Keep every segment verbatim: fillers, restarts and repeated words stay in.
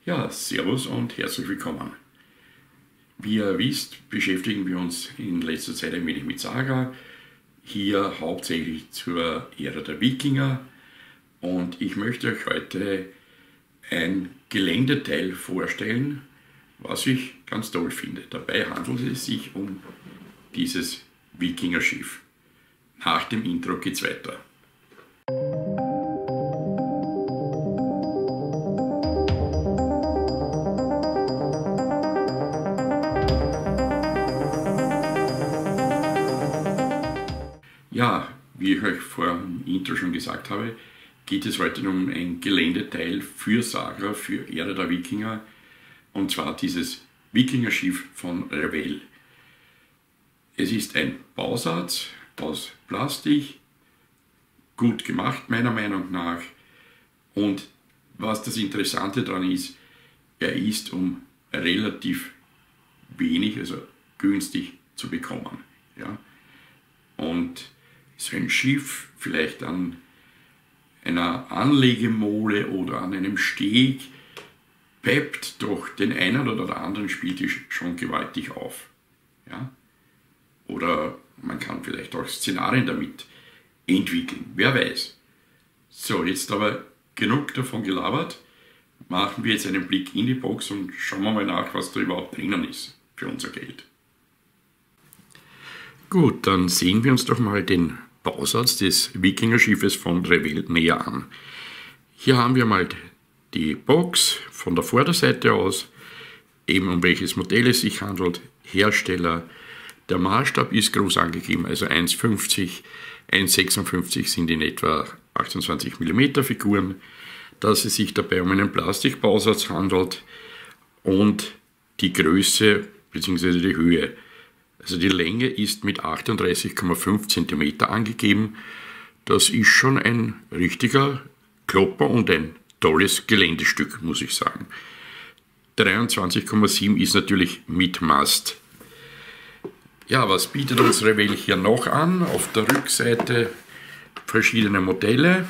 Ja, servus und herzlich willkommen. Wie ihr wisst, beschäftigen wir uns in letzter Zeit ein wenig mit Saga, hier hauptsächlich zur Ära der Wikinger, und ich möchte euch heute ein Geländeteil vorstellen, was ich ganz toll finde. Dabei handelt es sich um dieses Wikingerschiff. Nach dem Intro geht's weiter. Ja, wie ich euch vor dem Intro schon gesagt habe, geht es heute um ein Geländeteil für Saga, für Ära der Wikinger, und zwar dieses Wikingerschiff von Revell. Es ist ein Bausatz aus Plastik, gut gemacht meiner Meinung nach, und was das Interessante daran ist, er ist um relativ wenig, also günstig zu bekommen. Ja? Und so ein Schiff vielleicht an einer Anlegemole oder an einem Steg peppt doch den einen oder anderen Spieltisch schon gewaltig auf. Ja? Oder man kann vielleicht auch Szenarien damit entwickeln, wer weiß. So, jetzt aber genug davon gelabert. Machen wir jetzt einen Blick in die Box und schauen wir mal nach, was da überhaupt drinnen ist für unser Geld. Gut, dann sehen wir uns doch mal den Bausatz des Wikingerschiffes von Revell näher an. Hier haben wir mal die Box von der Vorderseite aus, eben um welches Modell es sich handelt, Hersteller. Der Maßstab ist groß angegeben, also eins Komma fünfzig, eins Komma sechsundfünfzig sind in etwa achtundzwanzig Millimeter Figuren, dass es sich dabei um einen Plastikbausatz handelt und die Größe bzw. die Höhe. Also die Länge ist mit achtunddreißig Komma fünf Zentimeter angegeben. Das ist schon ein richtiger Klopper und ein tolles Geländestück, muss ich sagen. dreiundzwanzig Komma sieben ist natürlich mit Mast. Ja, was bietet uns Revell hier noch an? Auf der Rückseite verschiedene Modelle.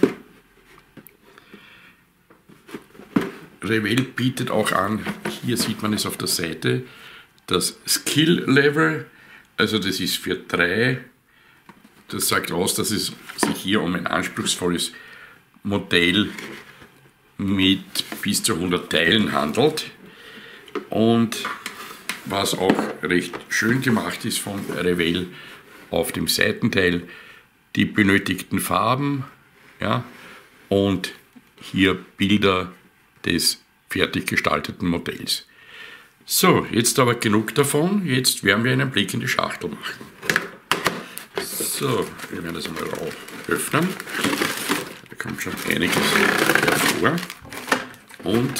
Revell bietet auch an, hier sieht man es auf der Seite, das Skill Level. Also das ist für drei, das sagt aus, dass es sich hier um ein anspruchsvolles Modell mit bis zu hundert Teilen handelt. Und was auch recht schön gemacht ist von Revell, auf dem Seitenteil die benötigten Farben, ja, und hier Bilder des fertig gestalteten Modells. So, jetzt aber genug davon, jetzt werden wir einen Blick in die Schachtel machen. So, wir werden das einmal öffnen. Da kommt schon einiges hervor. Und,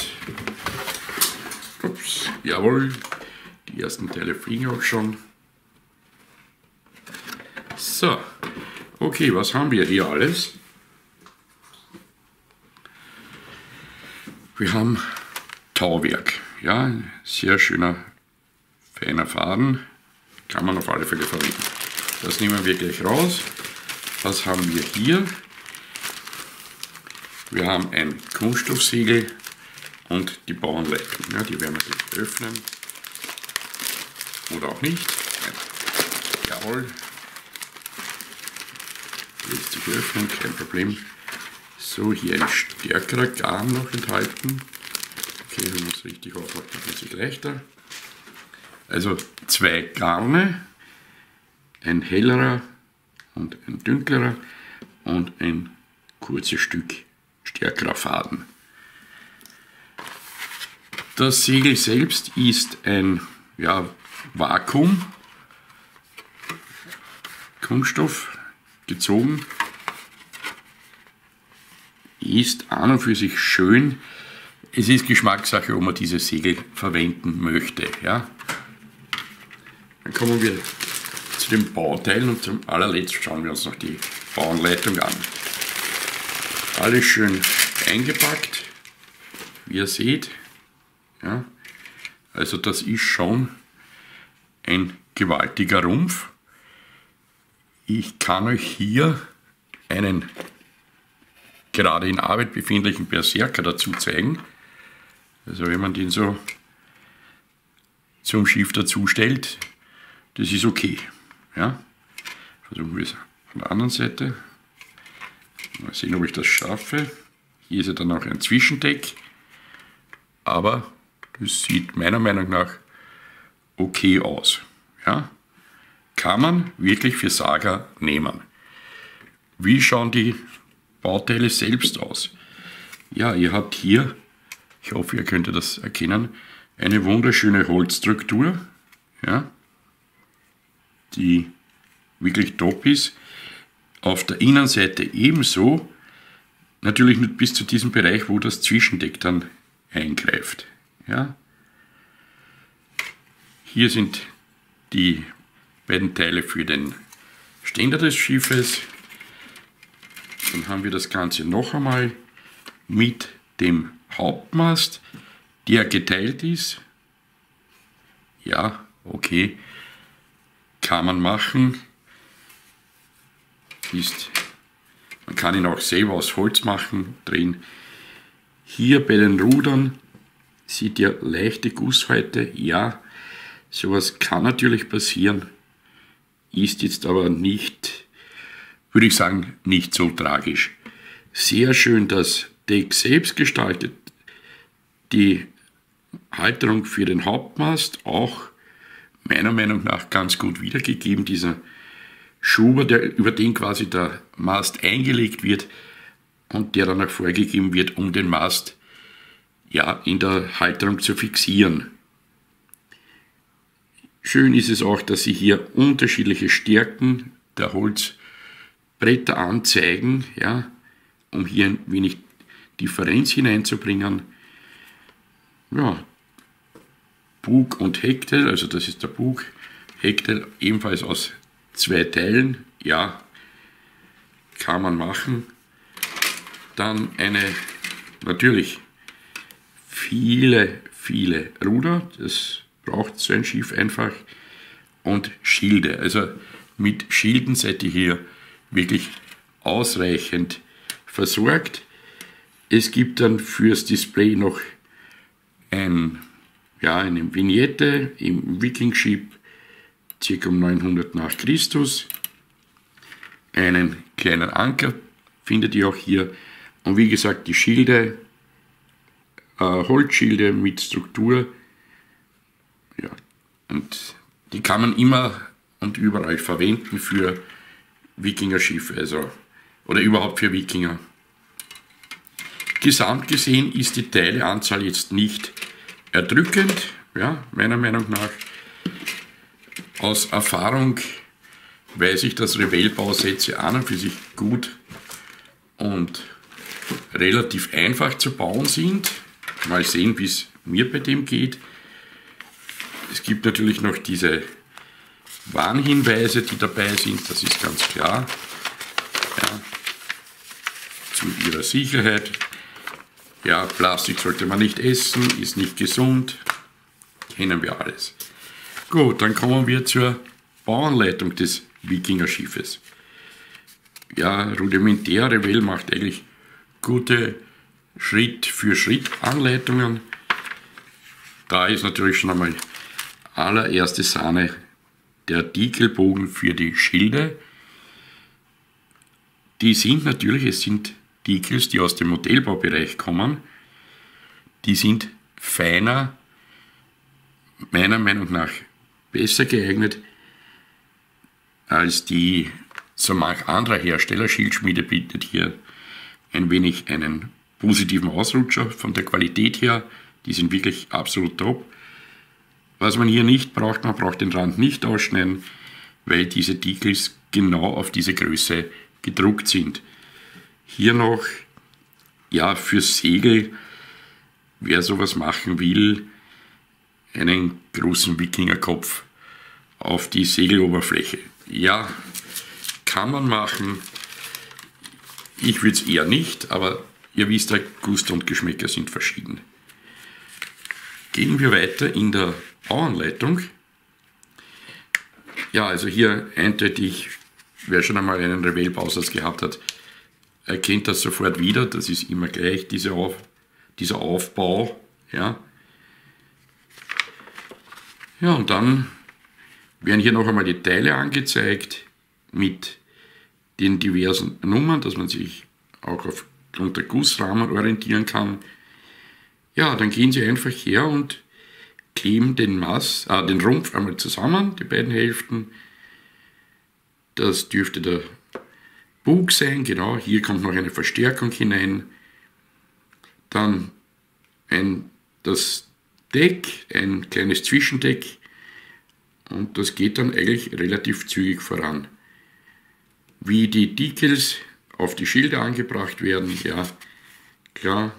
ups, jawohl, die ersten Teile fliegen auch schon. So, okay, was haben wir hier alles? Wir haben Tauwerk. Ja, ein sehr schöner, feiner Faden, kann man auf alle Fälle verwenden. Das nehmen wir gleich raus. Was haben wir hier? Wir haben ein Kunststoffsegel und die Bauanleitung. Ja, die werden wir gleich öffnen. Oder auch nicht. Jawohl. Lässt sich öffnen, kein Problem. So, hier ein stärkerer Garn noch enthalten. Okay, wenn man es richtig aufmacht, wird es sich leichter. Also zwei Garne, ein hellerer und ein dünklerer und ein kurzes Stück stärkerer Faden. Das Segel selbst ist ein, ja, Vakuum, Kunststoff gezogen, ist an und für sich schön. Es ist Geschmackssache, ob man dieses Segel verwenden möchte. Ja? Dann kommen wir zu den Bauteilen und zum allerletzt schauen wir uns noch die Bauanleitung an. Alles schön eingepackt, wie ihr seht. Ja? Also das ist schon ein gewaltiger Rumpf. Ich kann euch hier einen gerade in Arbeit befindlichen Berserker dazu zeigen. Also wenn man den so zum Schiff dazu stellt, das ist okay. Ja? Versuchen wir es von der anderen Seite. Mal sehen, ob ich das schaffe. Hier ist ja dann auch ein Zwischendeck, aber das sieht meiner Meinung nach okay aus. Ja? Kann man wirklich für Saga nehmen. Wie schauen die Bauteile selbst aus? Ja, ihr habt hier, ich hoffe, ihr könnt das erkennen, eine wunderschöne Holzstruktur, ja, die wirklich top ist. Auf der Innenseite ebenso, natürlich nur bis zu diesem Bereich, wo das Zwischendeck dann eingreift. Ja. Hier sind die beiden Teile für den Ständer des Schiffes. Dann haben wir das Ganze noch einmal mit dem Hauptmast, der geteilt ist. Ja, okay, kann man machen. Ist, man kann ihn auch selber aus Holz machen, drehen. Hier bei den Rudern seht ihr leichte Gussfalten. Ja, sowas kann natürlich passieren, ist jetzt aber nicht, würde ich sagen, nicht so tragisch. Sehr schön das Deck selbst gestaltet. Die Halterung für den Hauptmast auch meiner Meinung nach ganz gut wiedergegeben. Dieser Schuber, der, über den quasi der Mast eingelegt wird und der dann auch vorgegeben wird, um den Mast ja, in der Halterung zu fixieren. Schön ist es auch, dass sie hier unterschiedliche Stärken der Holzbretter anzeigen, ja, um hier ein wenig Differenz hineinzubringen. Ja, Bug und Heckteil, also das ist der Bug, Heckteil ebenfalls aus zwei Teilen, ja, kann man machen. Dann eine, natürlich, viele, viele Ruder, das braucht so ein Schiff einfach, und Schilde. Also mit Schilden seid ihr hier wirklich ausreichend versorgt. Es gibt dann fürs Display noch ein, ja, eine Vignette im Viking-Ship, ca. um neunhundert nach Christus. Einen kleinen Anker findet ihr auch hier. Und wie gesagt, die Schilde, äh, Holzschilde mit Struktur. Ja, und die kann man immer und überall verwenden für Wikinger-Schiffe, also, oder überhaupt für Wikinger. Gesamt gesehen ist die Teileanzahl jetzt nicht erdrückend, ja, meiner Meinung nach. Aus Erfahrung weiß ich, dass Revell-Bausätze an und für sich gut und relativ einfach zu bauen sind. Mal sehen, wie es mir bei dem geht. Es gibt natürlich noch diese Warnhinweise, die dabei sind, das ist ganz klar. Ja, zu ihrer Sicherheit. Ja, Plastik sollte man nicht essen, ist nicht gesund, kennen wir alles. Gut, dann kommen wir zur Bauanleitung des Wikinger-Schiffes. Ja, rudimentär, Revell macht eigentlich gute Schritt-für-Schritt-Anleitungen. Da ist natürlich schon einmal allererste Sahne der Diegelbogen für die Schilde. Die sind natürlich, es sind Diegels, die aus dem Modellbaubereich kommen, die sind feiner, meiner Meinung nach besser geeignet als die so manch anderer Hersteller. Schildschmiede bietet hier ein wenig einen positiven Ausrutscher von der Qualität her. Die sind wirklich absolut top. Was man hier nicht braucht, man braucht den Rand nicht ausschneiden, weil diese Diegels genau auf diese Größe gedruckt sind. Hier noch, ja, für Segel, wer sowas machen will, einen großen Wikingerkopf auf die Segeloberfläche. Ja, kann man machen. Ich würde es eher nicht, aber ihr wisst ja, Gusto und Geschmäcker sind verschieden. Gehen wir weiter in der Bauanleitung. Ja, also hier eindeutig, wer schon einmal einen Revell-Bausatz gehabt hat, erkennt das sofort wieder. Das ist immer gleich diese Auf, dieser Aufbau. Ja, ja und dann werden hier noch einmal die Teile angezeigt mit den diversen Nummern, dass man sich auch aufgrund der Gussrahmen orientieren kann. Ja, dann gehen Sie einfach her und kleben den, Mast, äh, den Rumpf einmal zusammen, die beiden Hälften. Das dürfte der Bug sein, genau, hier kommt noch eine Verstärkung hinein. Dann ein, das Deck, ein kleines Zwischendeck, und das geht dann eigentlich relativ zügig voran. Wie die Decals auf die Schilder angebracht werden, ja, klar.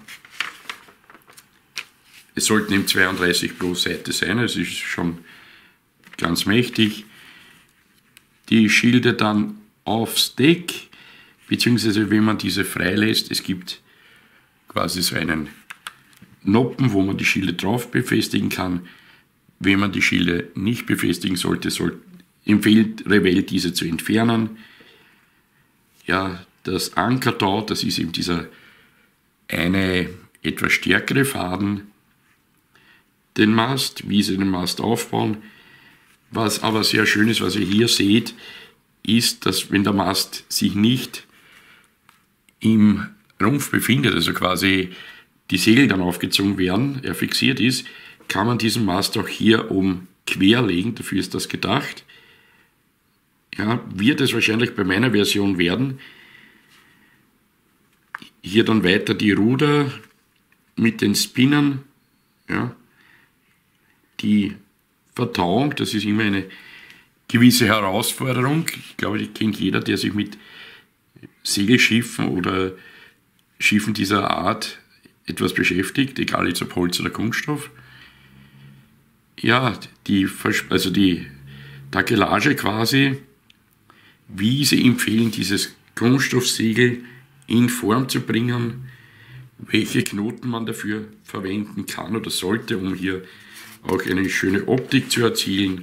Es sollten eben zweiunddreißig pro Seite sein, es ist schon ganz mächtig. Die Schilder dann aufs Deck, beziehungsweise wenn man diese freilässt, es gibt quasi so einen Noppen, wo man die Schilde drauf befestigen kann. Wenn man die Schilde nicht befestigen sollte, soll, empfiehlt Revell, diese zu entfernen. Ja, das Anker da, das ist eben dieser eine etwas stärkere Faden. Den Mast, wie Sie den Mast aufbauen. Was aber sehr schön ist, was ihr hier seht, ist, dass wenn der Mast sich nicht im Rumpf befindet, also quasi die Segel dann aufgezogen werden, er fixiert ist, kann man diesen Mast auch hier oben querlegen, dafür ist das gedacht. Ja, wird es wahrscheinlich bei meiner Version werden. Hier dann weiter die Ruder mit den Spinnern, ja. Die Vertauung, das ist immer eine gewisse Herausforderung. Ich glaube, die kennt jeder, der sich mit Segelschiffen oder Schiffen dieser Art etwas beschäftigt, egal jetzt ob Holz oder Kunststoff. Ja, die, also die Takelage quasi, wie sie empfehlen, dieses Kunststoffsegel in Form zu bringen, welche Knoten man dafür verwenden kann oder sollte, um hier auch eine schöne Optik zu erzielen.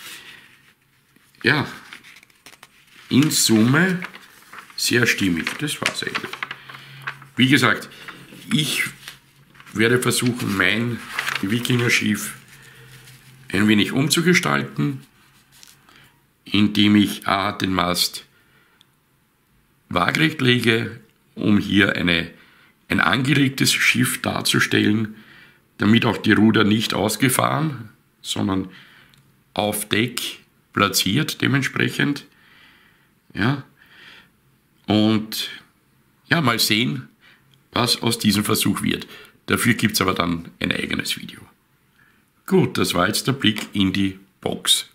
Ja, in Summe sehr stimmig, das war es eigentlich. Wie gesagt, ich werde versuchen, mein Wikinger-Schiff ein wenig umzugestalten, indem ich A, den Mast waagrecht lege, um hier eine, ein angelegtes Schiff darzustellen, damit auch die Ruder nicht ausgefahren, sondern auf Deck platziert dementsprechend. Ja. Und ja, mal sehen, was aus diesem Versuch wird. Dafür gibt es aber dann ein eigenes Video. Gut, das war jetzt der Blick in die Box.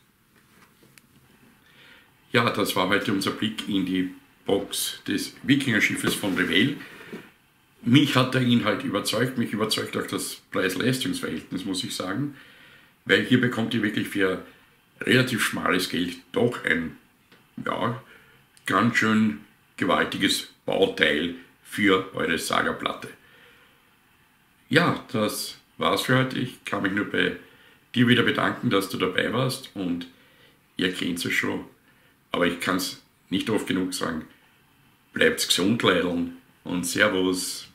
Ja, das war heute unser Blick in die Box des Wikinger-Schiffes von Revell. Mich hat der Inhalt überzeugt, mich überzeugt auch das Preis-Leistungs-Verhältnis, muss ich sagen, weil hier bekommt ihr wirklich für relativ schmales Geld doch ein, ja, ganz schön gewaltiges Bauteil für eure Saga-Platte. Ja, das war's für heute. Ich kann mich nur bei dir wieder bedanken, dass du dabei warst, und ihr kennt es schon, aber ich kann es nicht oft genug sagen. Bleibt gesund, Leideln, und Servus.